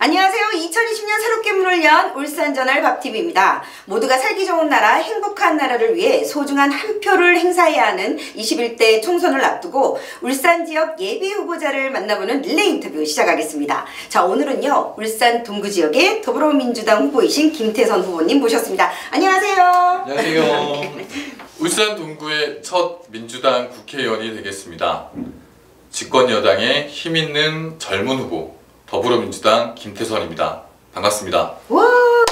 안녕하세요. 2020년 새롭게 문을 연 울산저널 밥TV입니다. 모두가 살기 좋은 나라, 행복한 나라를 위해 소중한 한 표를 행사해야 하는 21대 총선을 앞두고 울산 지역 예비 후보자를 만나보는 릴레이 인터뷰 시작하겠습니다. 자, 오늘은요, 울산 동구 지역의 더불어민주당 후보이신 김태선 후보님 모셨습니다. 안녕하세요. 안녕하세요. 울산 동구의 첫 민주당 국회의원이 되겠습니다. 집권 여당의 힘있는 젊은 후보 더불어민주당 김태선입니다. 반갑습니다. 와,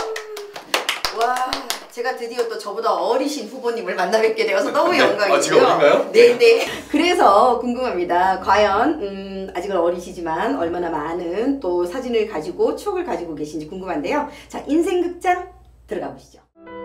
제가 드디어 또 저보다 어리신 후보님을 만나 뵙게 되어서 너무 영광이고요. 아, 제가 어린가요? 네네. 그래서 궁금합니다. 과연 아직은 어리시지만 얼마나 많은 또 사진을 가지고 추억을 가지고 계신지 궁금한데요. 자, 인생극장 들어가 보시죠.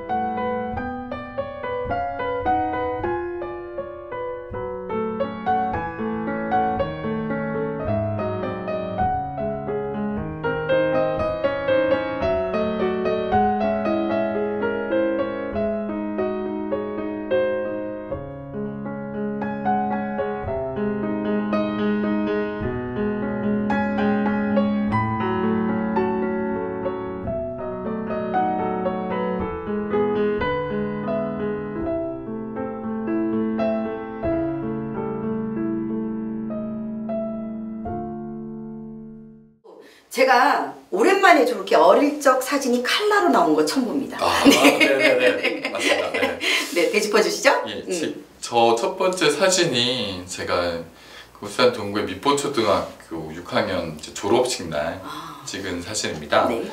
제가 오랜만에 저렇게 어릴 적 사진이 칼라로 나온 거 처음 봅니다. 아, 네네네. 맞습니다. 네. 네, 되짚어 주시죠. 예, 저 첫 번째 사진이 제가 울산 동구의 미포초등학교 6학년 졸업식 날 찍은 사진입니다. 네.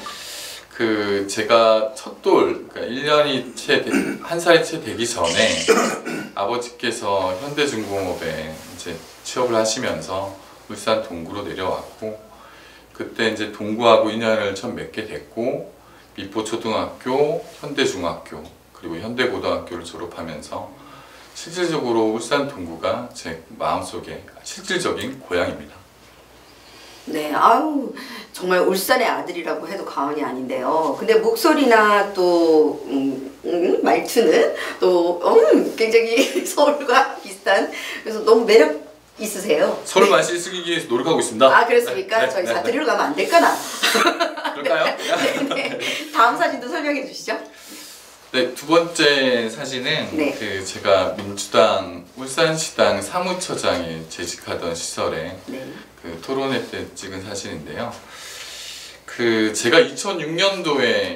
제가 첫돌, 그러니까 1년이 한 살이 채 되기 전에 아버지께서 현대중공업에 이제 취업을 하시면서 울산 동구로 내려왔고, 그때 이제 동구하고 인연을 처음 맺게 됐고, 미포초등학교, 현대중학교, 그리고 현대고등학교를 졸업하면서 실질적으로 울산 동구가 제 마음속에 실질적인 고향입니다. 네, 아유, 정말 울산의 아들이라고 해도 과언이 아닌데요. 근데 목소리나 또 말투는 또 굉장히 서울과 비슷한, 그래서 너무 매력 있으세요. 서울 말씨 쓰기 위해서 노력하고 있습니다. 아, 그렇습니까? 네, 저희 네, 사투리로 가면 안 될까나? 그럴까요? 네. 다음 사진도 설명해 주시죠. 네, 두 번째 사진은 네. 제가 민주당 울산시당 사무처장에 재직하던 시절에 네. 토론회 때 찍은 사진인데요. 제가 2006년도에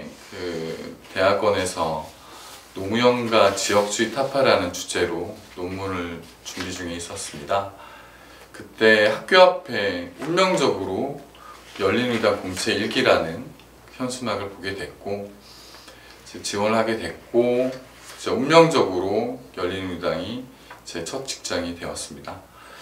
대학원에서 노무현과 지역주의 타파라는 주제로 논문을 준비 중에 있었습니다. 그때 학교 앞에 운명적으로 열린우리당 공채 1기라는 현수막을 보게 됐고, 지원을 하게 됐고, 운명적으로 열린우리당이 제 첫 직장이 되었습니다.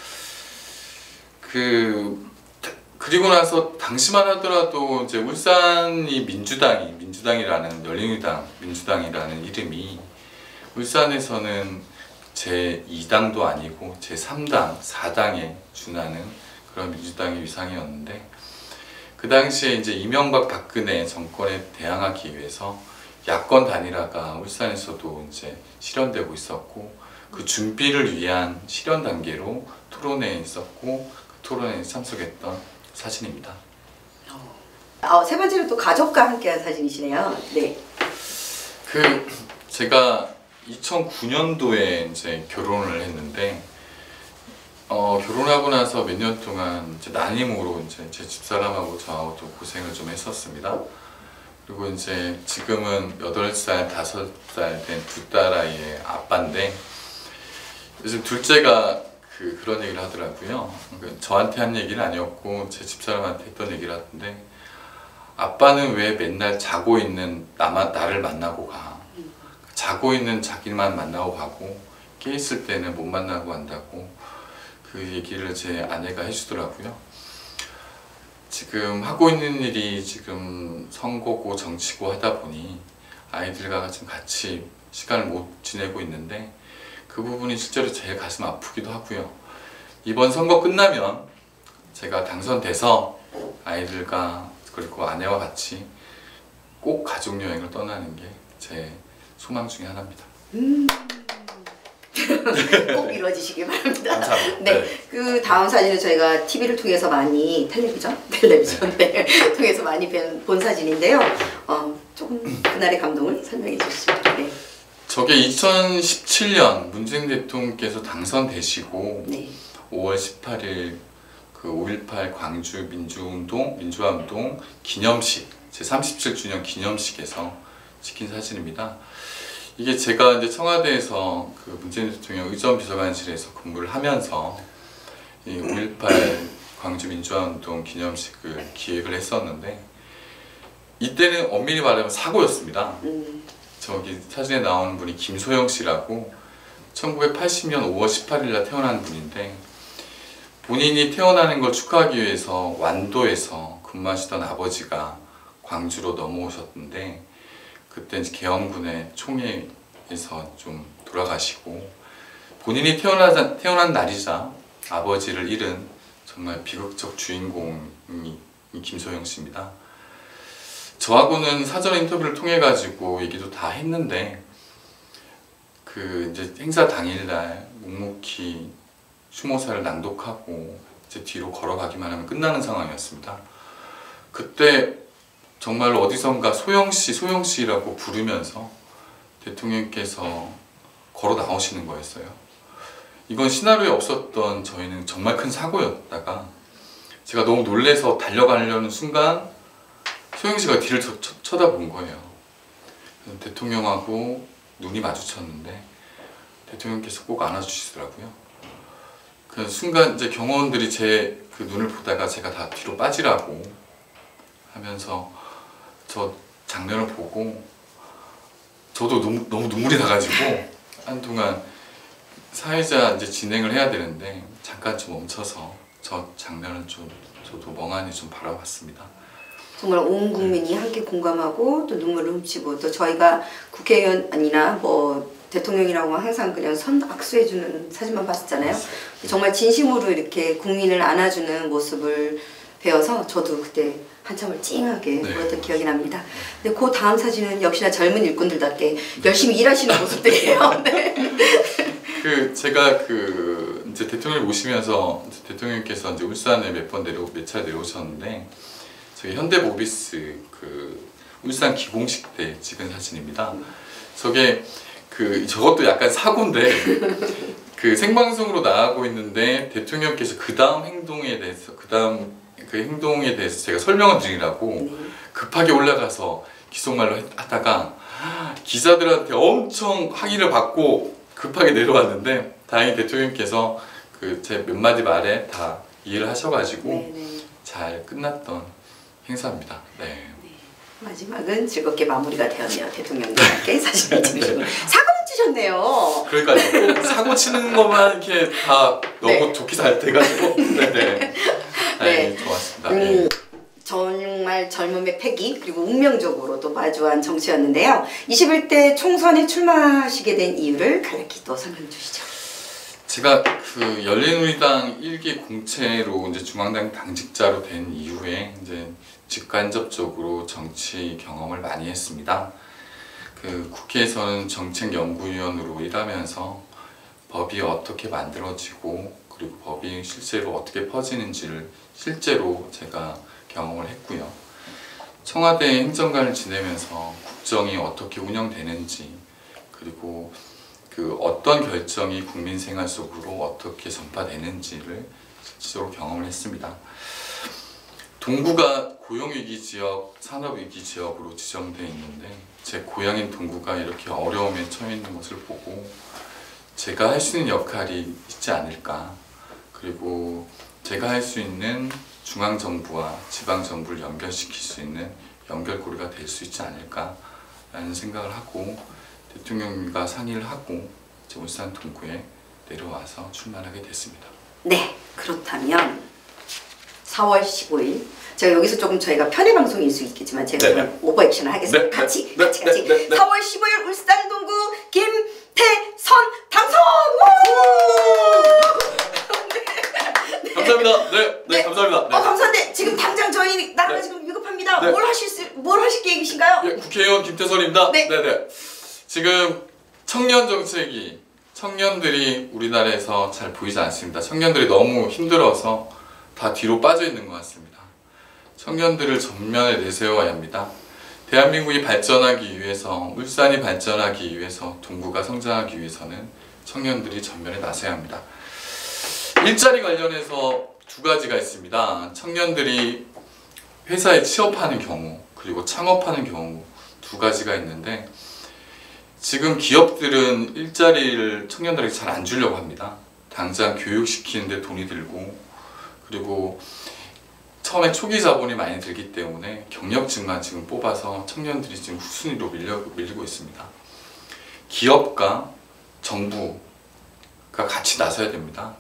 그리고 나서 당시만 하더라도 이제 울산이 민주당이라는 열린우리당 민주당이라는 이름이 울산에서는 제 2당도 아니고 제 3당, 4당에 준하는 그런 민주당의 위상이었는데, 그 당시에 이제 이명박 박근혜 정권에 대항하기 위해서 야권 단일화가 울산에서도 이제 실현되고 있었고, 그 준비를 위한 실현 단계로 토론회에 있었고, 그 토론회에 참석했던 사진입니다. 세 번째는 또 가족과 함께한 사진이시네요. 네. 제가 2009년도에 이제 결혼을 했는데, 결혼하고 나서 몇 년 동안 이제 난임으로 이제 제 집사람하고 저하고 또 고생을 좀 했었습니다. 그리고 이제 지금은 8살, 5살 된 두 딸아이의 아빠인데, 요즘 둘째가 그런 얘기를 하더라고요. 저한테 한 얘기는 아니었고 제 집사람한테 했던 얘기를 하던데, 아빠는 왜 맨날 자고 있는 나를 만나고 가? 자고 있는 자기만 만나고 가고 깨 있을 때는 못 만나고 간다고 그 얘기를 제 아내가 해주더라고요. 지금 하고 있는 일이 지금 선거고 정치고 하다 보니 아이들과 지금 같이 시간을 못 지내고 있는데, 그 부분이 실제로 제일 가슴 아프기도 하고요. 이번 선거 끝나면 제가 당선돼서 아이들과 그리고 아내와 같이 꼭 가족여행을 떠나는 게 제 소망 중에 하나입니다. 꼭 이루어지시기 바랍니다. 감사합니다. 네, 그 다음 사진은 저희가 TV를 통해서 많이 텔레비전 네. 통해서 많이 본 사진인데요. 조금 그날의 감동을 설명해 주시죠. 네. 저게 2017년 문재인 대통령께서 당선되시고 네. 5월 18일 그 5.18 광주 민주화운동 기념식 제 37주년 기념식에서 찍힌 사진입니다. 이게 제가 이제 청와대에서 그 문재인 대통령 의전비서관실에서 근무를 하면서 이 5.18 광주 민주화운동 기념식을 기획을 했었는데 이때는 엄밀히 말하면 사고였습니다. 저기 사진에 나오는 분이 김소영 씨라고 1980년 5월 18일 날 태어난 분인데 본인이 태어나는 걸 축하하기 위해서 완도에서 근무하시던 아버지가 광주로 넘어오셨는데 그때 이제 계엄군의 총애에서 좀 돌아가시고 본인이 태어난 날이자 아버지를 잃은 정말 비극적 주인공이 김소영 씨입니다. 저하고는 사전 인터뷰를 통해 가지고 얘기도 다 했는데 그 이제 행사 당일날 묵묵히 추모사를 낭독하고 이제 뒤로 걸어가기만 하면 끝나는 상황이었습니다. 그때 정말 어디선가 소영씨라고 부르면서 대통령께서 걸어 나오시는 거였어요. 이건 시나리오에 없었던 저희는 정말 큰 사고였다가 제가 너무 놀래서 달려가려는 순간 소영씨가 뒤를 쳐다본 거예요. 대통령하고 눈이 마주쳤는데 대통령께서 꼭 안아주시더라고요. 그 순간 이제 경호원들이 제 그 눈을 보다가 제가 다 뒤로 빠지라고 하면서 저 장면을 보고 저도 너무 눈물이 나가지고 한동안 사회자 이제 진행을 해야 되는데 잠깐 좀 멈춰서 저 장면을 좀 저도 멍하니 좀 바라봤습니다. 정말 온 국민이 함께 공감하고 또 눈물을 훔치고 또 저희가 국회의원이나 뭐 대통령이라고 항상 그냥 손 악수해주는 사진만 봤었잖아요. 정말 진심으로 이렇게 국민을 안아주는 모습을 배워서 저도 그때 한참을 찡하게 울었던 기억이 납니다. 근데 그 다음 사진은 역시나 젊은 일꾼들답게 열심히 일하시는 모습들이에요. 네. 그 제가 그 이제 대통령을 모시면서 대통령께서 이제 울산에 몇 차례 내려오셨는데 저희 현대모비스 그 울산 기공식 때 찍은 사진입니다. 저게 저것도 약간 사고인데 그 생방송으로 나가고 있는데 대통령께서 그 행동에 대해서 제가 설명을 드리라고 급하게 올라가서 기속말로 하다가 기자들한테 엄청 항의를 받고 급하게 내려왔는데 다행히 대통령께서 그 제 몇 마디 말에 다 이해를 하셔가지고 잘 끝났던 행사입니다. 네. 마지막은 즐겁게 마무리가 되었네요. 대통령과 함께 사진을 찍으시고 사고 치셨네요. 그러니까요. 사고 치는 것만 이렇게 다 너무 좋게 잘 돼가지고 네, 좋았습니다. 정말 젊음의 패기 그리고 운명적으로 또 마주한 정치였는데요. 21대 총선에 출마하시게 된 이유를 간략히 또 설명해 주시죠. 제가 그 열린우리당 1기 공채로 이제 중앙당 당직자로 된 이후에 이제 직간접적으로 정치 경험을 많이 했습니다. 그 국회에서는 정책연구위원으로 일하면서 법이 어떻게 만들어지고 그리고 법이 실제로 어떻게 퍼지는지를 실제로 제가 경험을 했고요. 청와대 행정관을 지내면서 국정이 어떻게 운영되는지 그리고 그 어떤 결정이 국민 생활 속으로 어떻게 전파되는지를 실제로 경험을 했습니다. 동구가 고용위기 지역, 산업위기 지역으로 지정되어 있는데 제 고향인 동구가 이렇게 어려움에 처해 있는 것을 보고 제가 할 수 있는 역할이 있지 않을까, 그리고 제가 할 수 있는 중앙정부와 지방정부를 연결시킬 수 있는 연결고리가 될 수 있지 않을까 라는 생각을 하고 대통령과 상의를 하고 울산 동구에 내려와서 출마하게 됐습니다. 네, 그렇다면 4월 15일 제가 여기서 조금 저희가 편의 방송일 수 있겠지만 제가 오버액션을 하겠습니다. 같이 4월 15일 울산 동구 김태선 당선! 감사합니다. 네, 감사합니다. 감사한데 지금 당장 저희 나라가 지금 위급합니다. 뭘 하실 계획이신가요? 국회의원 김태선입니다. 네. 지금 청년 정책이 청년들이 우리나라에서 잘 보이지 않습니다. 청년들이 너무 힘들어서 다 뒤로 빠져 있는 것 같습니다. 청년들을 전면에 내세워야 합니다. 대한민국이 발전하기 위해서, 울산이 발전하기 위해서, 동구가 성장하기 위해서는 청년들이 전면에 나서야 합니다. 일자리 관련해서 두 가지가 있습니다. 청년들이 회사에 취업하는 경우, 그리고 창업하는 경우 두 가지가 있는데, 지금 기업들은 일자리를 청년들에게 잘 안 주려고 합니다. 당장 교육시키는데 돈이 들고, 그리고 처음에 초기 자본이 많이 들기 때문에 경력직만 지금 뽑아서 청년들이 지금 후순위로 밀리고 있습니다. 기업과 정부가 같이 나서야 됩니다.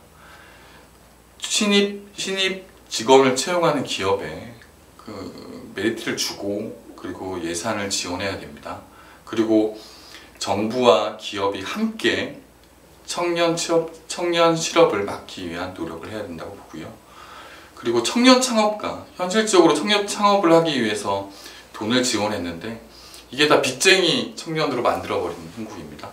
신입 직원을 채용하는 기업에 그 메리트를 주고, 그리고 예산을 지원해야 됩니다. 그리고 정부와 기업이 함께 청년 실업을 막기 위한 노력을 해야 된다고 보고요. 그리고 청년 창업가, 현실적으로 청년 창업을 하기 위해서 돈을 지원했는데 이게 다 빚쟁이 청년으로 만들어버리는 형국입니다.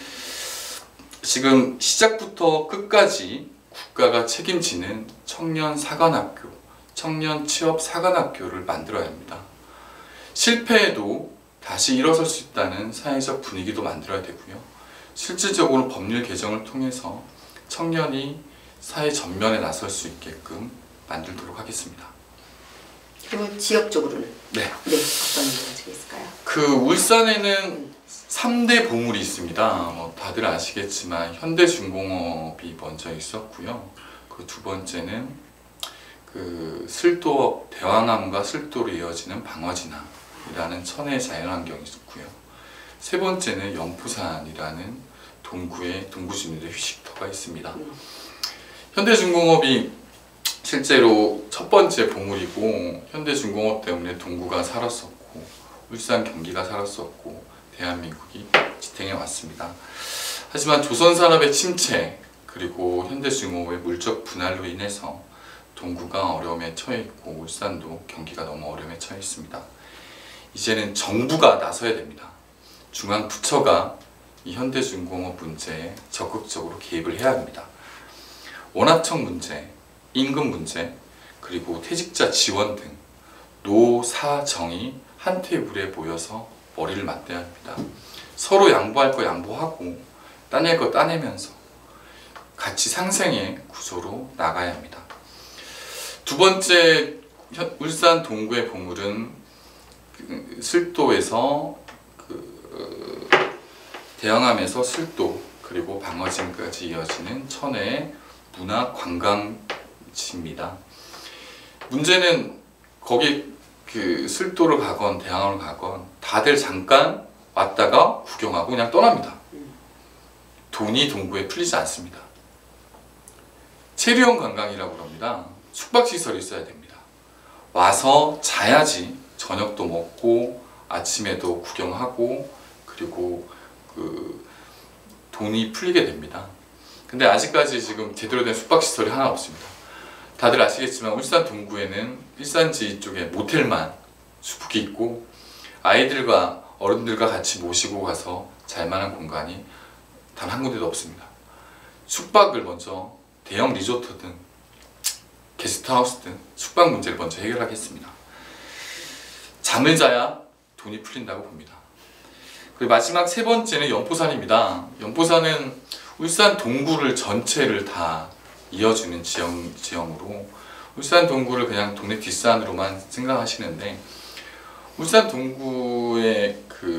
지금 시작부터 끝까지 국가가 책임지는 청년 사관학교, 청년 취업 사관학교를 만들어야 합니다. 실패해도 다시 일어설 수 있다는 사회적 분위기도 만들어야 되고요. 실질적으로 법률 개정을 통해서 청년이 사회 전면에 나설 수 있게끔 만들도록 하겠습니다. 그리고 지역적으로는? 네. 어떤 문제가 있을까요? 그 울산에는 3대 보물이 있습니다. 뭐 다들 아시겠지만 현대중공업이 먼저 있었고요. 그 두 번째는 그 슬도, 대왕암과 슬도로 이어지는 방어진항이라는 천혜의 자연환경이 있었고요. 세 번째는 연포산이라는 동구 주민들의 휴식터가 있습니다. 현대중공업이 실제로 첫 번째 보물이고, 현대중공업 때문에 동구가 살았었고, 울산, 경기가 살았었고, 대한민국이 지탱해 왔습니다. 하지만 조선산업의 침체, 그리고 현대중공업의 물적 분할로 인해서 동구가 어려움에 처해 있고, 울산도 경기가 너무 어려움에 처해 있습니다. 이제는 정부가 나서야 됩니다. 중앙 부처가 이 현대중공업 문제에 적극적으로 개입을 해야 합니다. 원하청 문제, 임금 문제, 그리고 퇴직자 지원 등 노사정이 한 테이블에 모여서 머리를 맞대야 합니다. 서로 양보할 거 양보하고 따낼 거 따내면서 같이 상생의 구조로 나가야 합니다. 두 번째 울산 동구의 보물은 슬도에서 대왕암에서 슬도, 그리고 방어진까지 이어지는 천혜의 문화 관광지입니다. 문제는 거기 그 슬도를 가건 대왕암을 가건 다들 잠깐 왔다가 구경하고 그냥 떠납니다. 돈이 동구에 풀리지 않습니다. 체류형 관광이라고 합니다. 숙박시설이 있어야 됩니다. 와서 자야지 저녁도 먹고 아침에도 구경하고, 그리고 그 돈이 풀리게 됩니다. 근데 아직까지 지금 제대로 된 숙박시설이 하나 없습니다. 다들 아시겠지만 울산 동구에는 일산지 쪽에 모텔만 수북히 있고, 아이들과 어른들과 같이 모시고 가서 잘 만한 공간이 단 한 군데도 없습니다. 숙박을 먼저 대형 리조트 등 게스트하우스 등 숙박 문제를 먼저 해결하겠습니다. 잠을 자야 돈이 풀린다고 봅니다. 그리고 마지막 세 번째는 연포산입니다. 연포산은 울산 동구를 전체를 다 이어주는 지형으로, 울산 동구를 그냥 동네 뒷산으로만 생각하시는데, 울산 동구의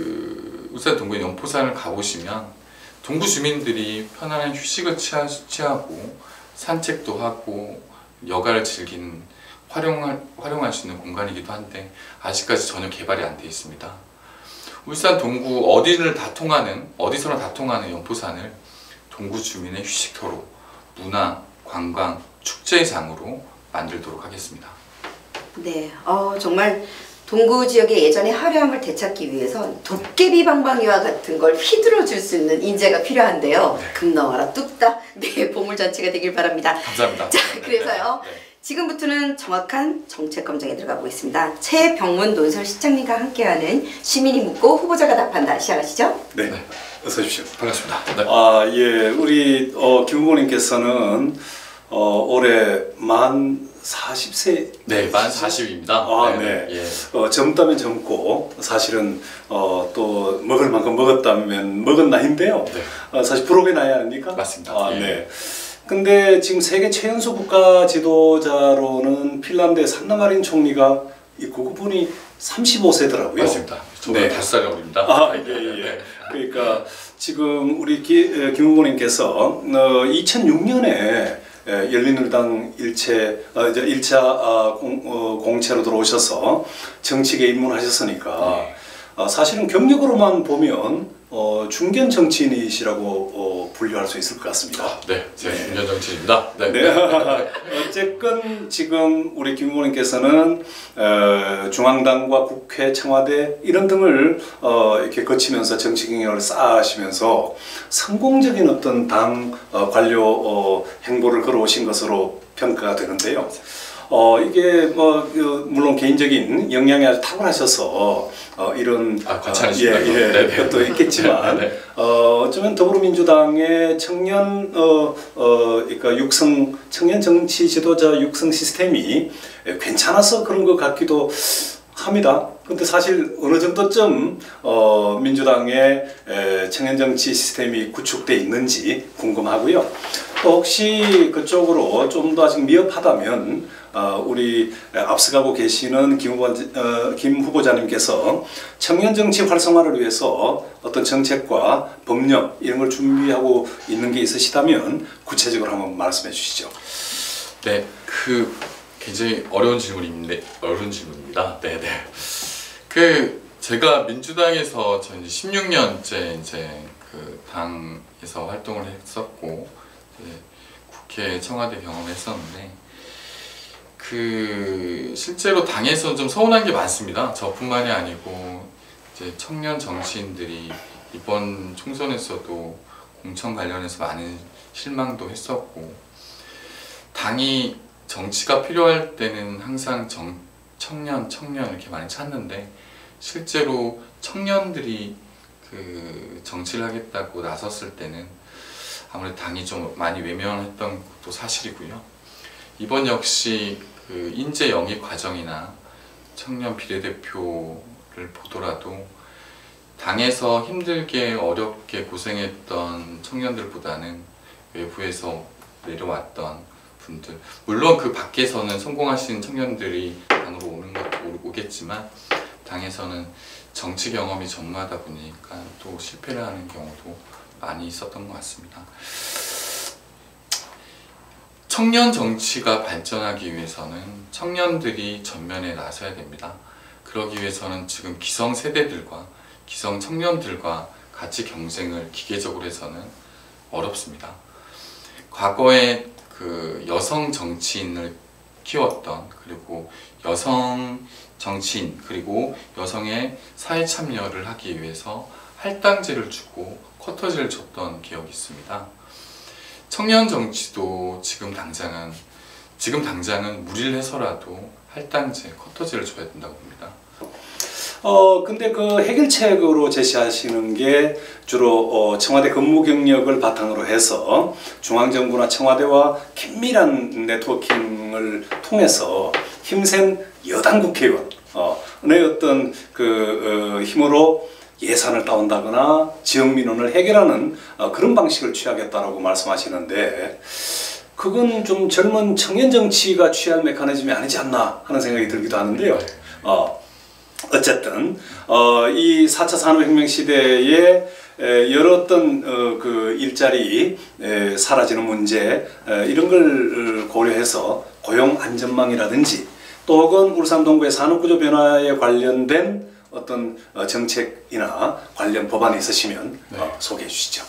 연포산을 가보시면 동구 주민들이 편안한 휴식을 취하고 산책도 하고 여가를 즐기는 활용할 수 있는 공간이기도 한데 아직까지 전혀 개발이 안 돼 있습니다. 울산 동구 어디서나 다 통하는 연포산을 동구 주민의 휴식터로, 문화, 관광, 축제의 장으로 만들도록 하겠습니다. 네, 정말 동구 지역의 예전의 화려함을 되찾기 위해선 도깨비 방방이와 같은 걸 휘두르 줄 수 있는 인재가 필요한데요. 네. 금 나와라 뚝딱, 네, 보물잔치가 되길 바랍니다. 감사합니다. 자, 그래서요. 지금부터는 정확한 정책 검증에 들어가 보겠습니다. 최병문 논설시장님과 함께하는 시민이 묻고 후보자가 답한다 시작하시죠. 네. 어서 오십시오. 반갑습니다. 네. 예, 우리 김 후보님께서는 올해 만 40세. 네, 만 40입니다. 네. 예. 젊다면 젊고 사실은 또 먹을 만큼 먹었다면 먹은 나이인데요. 네. 사실 부록의 나이 아닙니까? 맞습니다. 예. 네. 근데 지금 세계 최연소 국가 지도자로는 핀란드의 산나 마린 총리가 그분이 35세더라고요. 맞습니다. 저보다 네. 5살이 어립니다. 예. 그러니까 지금 우리 김 후보님께서 2006년에 열린우리당 1차 공채로 들어오셔서 정치계에 입문하셨으니까 사실은 경력으로만 보면 중견 정치인이시라고 분류할 수 있을 것 같습니다. 네, 제가 중견 정치인입니다. 네. 어쨌건 지금 우리 김 후보님께서는 중앙당과 국회, 청와대 이런 등을 이렇게 거치면서 정치 경력을 쌓으시면서 성공적인 어떤 당 관료 행보를 걸어오신 것으로 평가가 되는데요. 이게 물론 개인적인 역량이 아주 탁월하셔서 이런 과찬이십니다. 것도 있겠지만 네. 어쩌면 더불어민주당의 그러니까 청년 정치 지도자 육성 시스템이 괜찮아서 그런 것 같기도 합니다. 근데 사실 어느 정도쯤 민주당의 청년 정치 시스템이 구축돼 있는지 궁금하고요. 또 혹시 그쪽으로 좀 더 아직 미흡하다면 우리 앞서가고 계시는 김 후보자님께서 청년 정치 활성화를 위해서 어떤 정책과 법령 이런 걸 준비하고 있는 게 있으시다면 구체적으로 한번 말씀해 주시죠. 네, 굉장히 어려운 질문입니다. 네. 제가 민주당에서 저 이제 16년째 그 당에서 활동을 했었고 국회, 청와대 경험을 했었는데 실제로 당에서 좀 서운한 게 많습니다. 저뿐만이 아니고 이제 청년 정치인들이 이번 총선에서도 공천 관련해서 많은 실망도 했었고 당이 정치가 필요할 때는 항상 청년 이렇게 많이 찾는데 실제로 청년들이 정치를 하겠다고 나섰을 때는 아무래도 당이 좀 많이 외면했던 것도 사실이고요. 이번 역시 인재 영입 과정이나 청년 비례대표를 보더라도 당에서 힘들게 어렵게 고생했던 청년들보다는 외부에서 내려왔던 분들, 물론 그 밖에서는 성공하신 청년들이 당으로 오겠지만 당에서는 정치 경험이 전무하다 보니까 또 실패를 하는 경우도 많이 있었던 것 같습니다. 청년 정치가 발전하기 위해서는 청년들이 전면에 나서야 됩니다. 그러기 위해서는 지금 기성 세대들과 기성 청년들과 같이 경쟁을 기계적으로 해서는 어렵습니다. 과거에 여성 정치인을 키웠던, 그리고 여성 정치인, 그리고 여성의 사회 참여를 하기 위해서 할당제를 주고 쿼터제를 줬던 기억이 있습니다. 청년 정치도 지금 당장은 무리를 해서라도 할당제, 쿼터제를 줘야 된다고 봅니다. 근데 그 해결책으로 제시하시는 게 주로 청와대 근무 경력을 바탕으로 해서 중앙정부나 청와대와 긴밀한 네트워킹을 통해서 힘센 여당 국회의원 어떤 힘으로 예산을 따온다거나 지역 민원을 해결하는 그런 방식을 취하겠다라고 말씀하시는데 그건 좀 젊은 청년 정치가 취할 메커니즘이 아니지 않나 하는 생각이 들기도 하는데요. 어쨌든 이 4차 산업혁명 시대에 여러 어떤 일자리 사라지는 문제 이런 걸 고려해서 고용 안전망이라든지 또 혹은 울산 동구의 산업구조 변화에 관련된 어떤 정책이나 관련 법안이 있으시면 소개해 주시죠.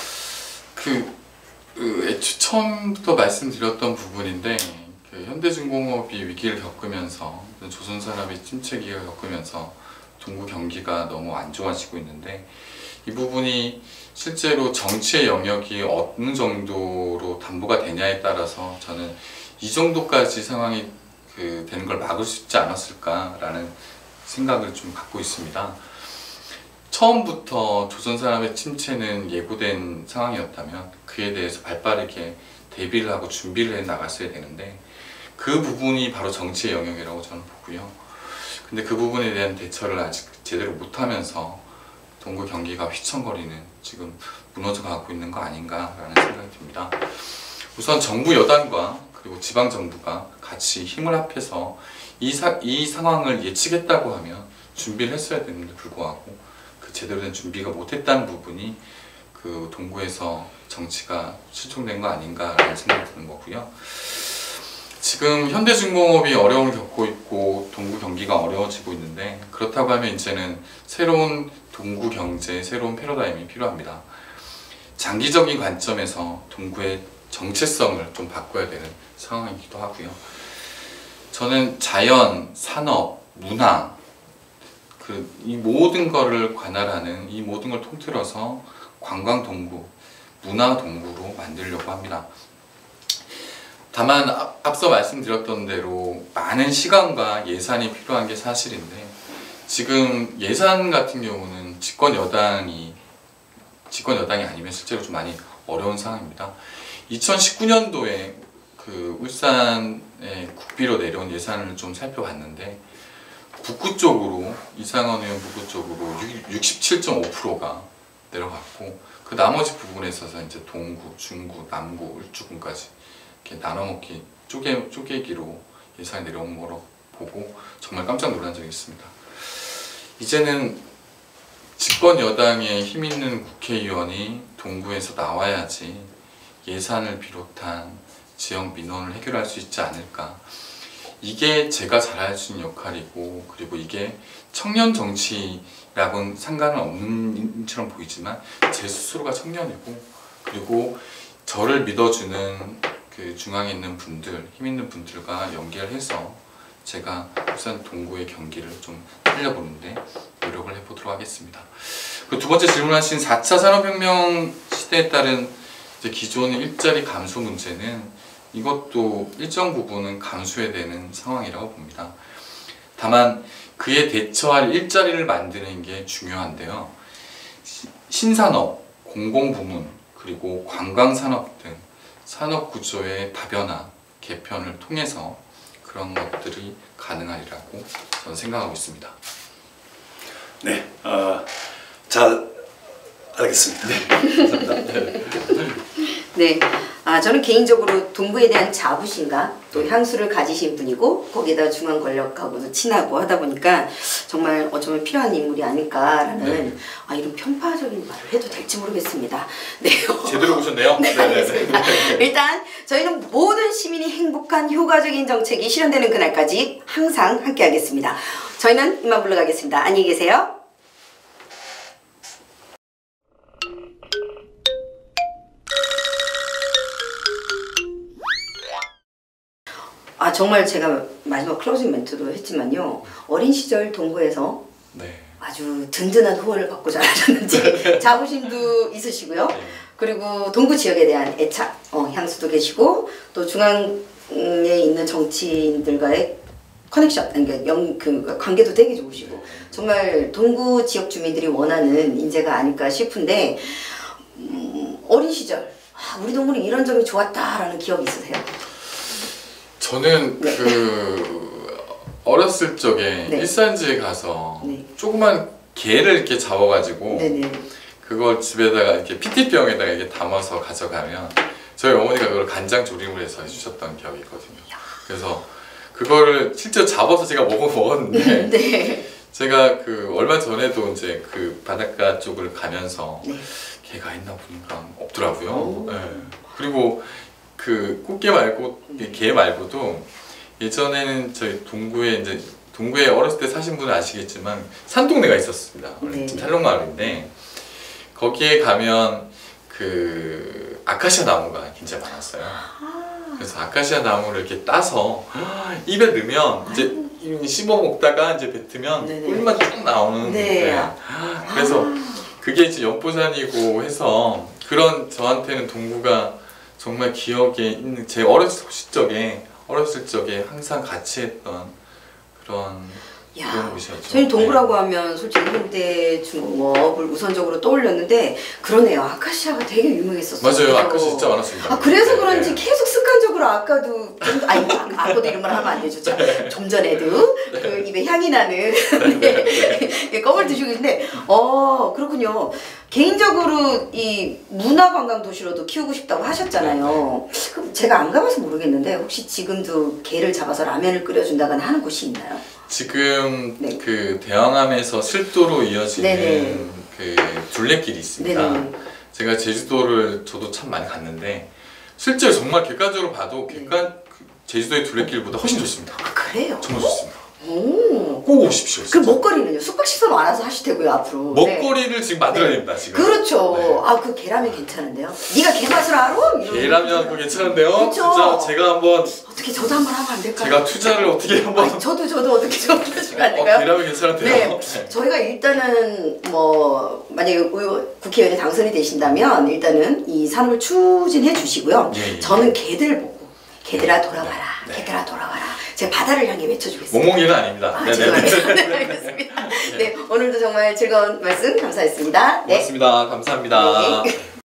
처음부터 말씀드렸던 부분인데 현대중공업이 위기를 겪으면서 조선산업이 침체기를 겪으면서 동구 경기가 너무 안 좋아지고 있는데 이 부분이 실제로 정치의 영역이 어느 정도로 담보가 되냐에 따라서 저는 이 정도까지 상황이 되는 걸 막을 수 있지 않았을까라는 생각을 좀 갖고 있습니다. 처음부터 조선 사람의 침체는 예고된 상황이었다면 그에 대해서 발빠르게 대비를 하고 준비를 해 나갔어야 되는데 그 부분이 바로 정치의 영역이라고 저는 보고요. 근데 그 부분에 대한 대처를 아직 제대로 못하면서 동구 경기가 휘청거리는 지금 무너져가고 있는 거 아닌가라는 생각이 듭니다. 우선 정부 여당과 그리고 지방 정부가 같이 힘을 합해서 이 상황을 예측했다고 하면 준비를 했어야 되는데 불구하고 그 제대로 된 준비가 못했다는 부분이 그 동구에서 정치가 실종된 거 아닌가라는 생각이 드는 거고요. 지금 현대중공업이 어려움을 겪고 있고 동구 경기가 어려워지고 있는데 그렇다고 하면 이제는 새로운 동구 경제, 새로운 패러다임이 필요합니다. 장기적인 관점에서 동구의 정체성을 좀 바꿔야 되는 상황이기도 하고요. 저는 자연, 산업, 문화 이 모든 거를 관할하는 이 모든 걸 통틀어서 관광 동구, 문화 동구로 만들려고 합니다. 다만 앞서 말씀드렸던 대로 많은 시간과 예산이 필요한 게 사실인데 지금 예산 같은 경우는 집권 여당이 아니면 실제로 좀 많이 어려운 상황입니다. 2019년도에 그 울산에 국비로 내려온 예산을 좀 살펴봤는데 북구 쪽으로 이상원 의원 북구 쪽으로 67.5%가 내려갔고 그 나머지 부분에 있어서 이제 동구, 중구, 남구, 울주군까지 이렇게 나눠먹기 쪼개기로 예산이 내려온 거로 보고 정말 깜짝 놀란 적이 있습니다. 이제는 집권 여당의 힘 있는 국회의원이 동구에서 나와야지 예산을 비롯한 지역 민원을 해결할 수 있지 않을까. 이게 제가 잘할 수 있는 역할이고 그리고 이게 청년 정치랑은 상관은 없는 일처럼 보이지만 제 스스로가 청년이고 그리고 저를 믿어주는 그 중앙에 있는 분들, 힘 있는 분들과 연결해서 제가 우선 동구의 경기를 좀 살려보는데 노력을 해보도록 하겠습니다. 그 두 번째 질문하신 4차 산업혁명 시대에 따른 이제 기존의 일자리 감소 문제는 이것도 일정 부분은 감수해야 되는 상황이라고 봅니다. 다만 그에 대처할 일자리를 만드는 게 중요한데요. 신산업, 공공부문, 그리고 관광산업 등 산업구조의 다변화, 개편을 통해서 그런 것들이 가능하리라고 저는 생각하고 있습니다. 네, 잘 알겠습니다. 네, 감사합니다. 네, 저는 개인적으로 동구에 대한 자부심과 또 향수를 가지신 분이고 거기에다 중앙 권력하고도 친하고 하다 보니까 정말 어쩌면 필요한 인물이 아닐까라는 이런 편파적인 말을 해도 될지 모르겠습니다. 네, 제대로 보셨네요. 네, 알겠습니다. 일단 저희는 모든 시민이 행복한 효과적인 정책이 실현되는 그날까지 항상 함께하겠습니다. 저희는 이만 물러가겠습니다. 안녕히 계세요. 정말 제가 마지막 클로징 멘트도 했지만요. 어린 시절 동구에서 아주 든든한 후원을 받고 자라셨는지 자부심도 있으시고요. 그리고 동구 지역에 대한 애착, 향수도 계시고 또 중앙에 있는 정치인들과의 커넥션, 그러니까 관계도 되게 좋으시고 정말 동구 지역 주민들이 원하는 인재가 아닐까 싶은데 어린 시절 우리 동구는 이런 점이 좋았다라는 기억이 있으세요? 저는 그 어렸을 적에 일산지에 가서 조그만 개를 이렇게 잡아가지고 그걸 집에다가 이렇게 PT병에다가 이렇게 담아서 가져가면 저희 어머니가 그걸 간장 조림을 해서 해주셨던 기억이 있거든요. 그래서 그거를 실제로 잡아서 제가 먹었는데 제가 그 얼마 전에도 이제 그 바닷가 쪽을 가면서 개가 있나 보니까 없더라고요. 그리고 그 꽃게 말고 개 말고도 예전에는 저희 동구에 어렸을 때 사신 분은 아시겠지만 산동네가 있었습니다. 지금 살롱마을인데 거기에 가면 그 아카시아 나무가 굉장히 많았어요. 그래서 아카시아 나무를 이렇게 따서 입에 넣으면 이제 씹어 먹다가 이제 뱉으면 꿀맛 쭉 나오는 그래서 그게 이제 연포산이고 해서 그런 저한테는 동구가 정말 기억에 있는 제 어렸을 적에 항상 같이 했던 그런 야, 그런 곳이었죠. 저희 동구라고 하면 솔직히 현대 중공업을 우선적으로 떠올렸는데 그러네요. 아카시아가 되게 유명했었어요. 맞아요. 아카시아 진짜 많았습니다. 아 그래서 네, 그런지 네. 계속 습관적으로 아까도 아까도 이런 말 하면 안 되죠. 좀 전에도 그 입에 향이 나는 네, 껌을 드시고 계신데 그렇군요. 개인적으로 이 문화관광 도시로도 키우고 싶다고 하셨잖아요. 그럼 제가 안 가봐서 모르겠는데 혹시 지금도 게를 잡아서 라면을 끓여준다거나 하는 곳이 있나요? 지금 네. 그 대왕암에서 실도로 이어지는 네네. 그 둘레길이 있습니다. 네네. 제가 제주도를 저도 참 많이 갔는데 실제 정말 객관적으로 봐도 제주도의 둘레길보다 훨씬 좋습니다. 아 그래요? 정말 좋습니다. 오. 꼭 오십시오. 그 진짜. 먹거리는요? 숙박시설 알아서 하실 테고요 앞으로. 네. 먹거리를 지금 만들어야 네. 됩니다. 지금. 그렇죠. 네. 아 그 계라면 괜찮은데요? 네가 게 맛을 알아? 이런 계라면 그거 괜찮은데요? 그쵸? 진짜 제가 한번 어떻게 저도 한번 하면 안 될까요? 제가 투자를 어떻게 한번 아니, 저도 어떻게 좀 해주시면 안 될까요? 계라면 괜찮은데요? 네, 저희가 일단은 뭐 만약에 국회의원에 당선이 되신다면 일단은 이 산업을 추진해 주시고요. 예. 저는 개들 보고 개들아 돌아와라, 네. 개들아 돌아와라. 제가 바다를 향해 외쳐주겠습니다. 몽몽이는 아닙니다. 아, 네네. 죄송합니다. 네, 알겠습니다. 네, 오늘도 정말 즐거운 말씀 감사했습니다. 네. 고맙습니다. 감사합니다. 네.